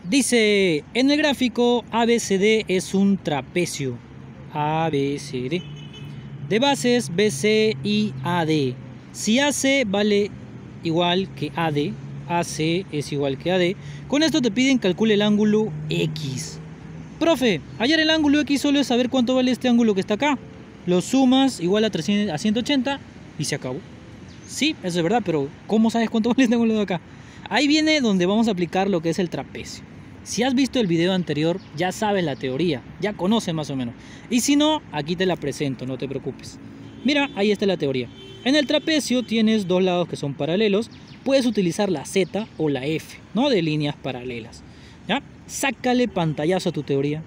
Dice, en el gráfico ABCD es un trapecio. ABCD. De bases BC y AD. Si AC vale igual que AD, AC es igual que AD, con esto te piden calcule el ángulo X. Profe, hallar el ángulo X solo es saber cuánto vale este ángulo que está acá. Lo sumas igual a 180 y se acabó. Sí, eso es verdad, pero ¿cómo sabes cuánto vale este ángulo de acá? Ahí viene donde vamos a aplicar lo que es el trapecio. Si has visto el video anterior, ya sabes la teoría, ya conoces más o menos. Y si no, aquí te la presento, no te preocupes. Mira, ahí está la teoría. En el trapecio tienes dos lados que son paralelos. Puedes utilizar la Z o la F, ¿no? De líneas paralelas. ¿Ya? Sácale pantallazo a tu teoría.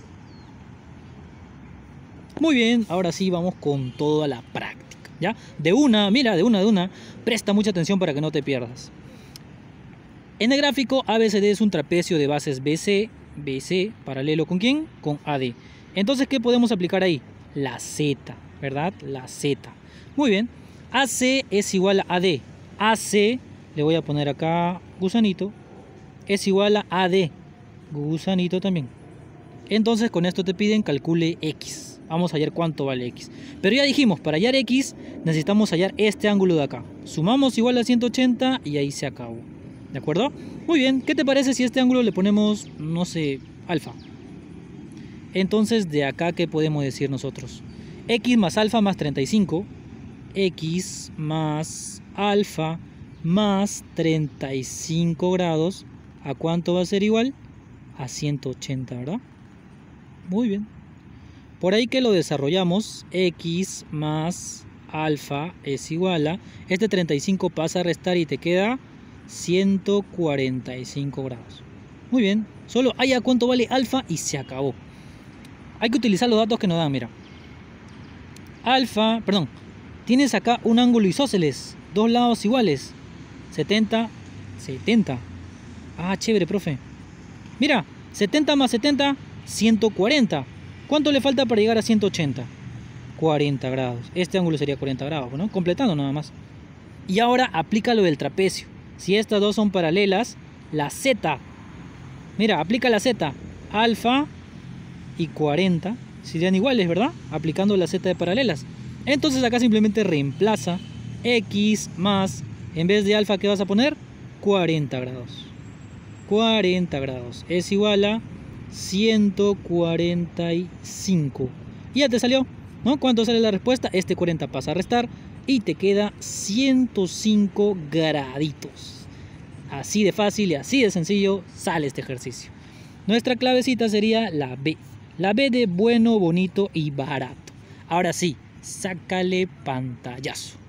Muy bien, ahora sí vamos con toda la práctica, ¿ya? De una, mira, de una. Presta mucha atención para que no te pierdas. En el gráfico ABCD es un trapecio de bases BC, paralelo ¿con quién? Con AD. Entonces, ¿qué podemos aplicar ahí? La Z, ¿verdad? La Z. Muy bien. AC es igual a AD. AC, le voy a poner acá gusanito, es igual a AD. Gusanito también. Entonces, con esto te piden calcule X. Vamos a hallar cuánto vale X. Pero ya dijimos, para hallar X necesitamos hallar este ángulo de acá. Sumamos igual a 180 y ahí se acabó. ¿De acuerdo? Muy bien, ¿qué te parece si a este ángulo le ponemos, no sé, alfa? Entonces, de acá, ¿qué podemos decir nosotros? X más alfa más 35. X más alfa más 35 grados. ¿A cuánto va a ser igual? A 180, ¿verdad? Muy bien. Por ahí que lo desarrollamos, X más alfa es igual a... Este 35 pasa a restar y te queda 145 grados. Muy bien, solo haya cuánto vale alfa y se acabó. Hay que utilizar los datos que nos dan, mira. Alfa, perdón, tienes acá un ángulo isósceles, dos lados iguales. 70. Ah, chévere, profe. Mira, 70 más 70, 140. ¿Cuánto le falta para llegar a 180? 40 grados. Este ángulo sería 40 grados, ¿no? Completando nada más. Y ahora aplica lo del trapecio. Si estas dos son paralelas, la Z. Mira, aplica la Z. Alfa y 40 serían iguales, ¿verdad? Aplicando la Z de paralelas. Entonces acá simplemente reemplaza X más, en vez de alfa, ¿qué vas a poner? 40 grados. 40 grados es igual a 145. Y ya te salió, ¿no? ¿Cuánto sale la respuesta? Este 40 pasa a restar y te queda 105 graditos. Así de fácil y así de sencillo sale este ejercicio. Nuestra clavecita sería la B. La B de bueno, bonito y barato. Ahora sí, sácale pantallazo.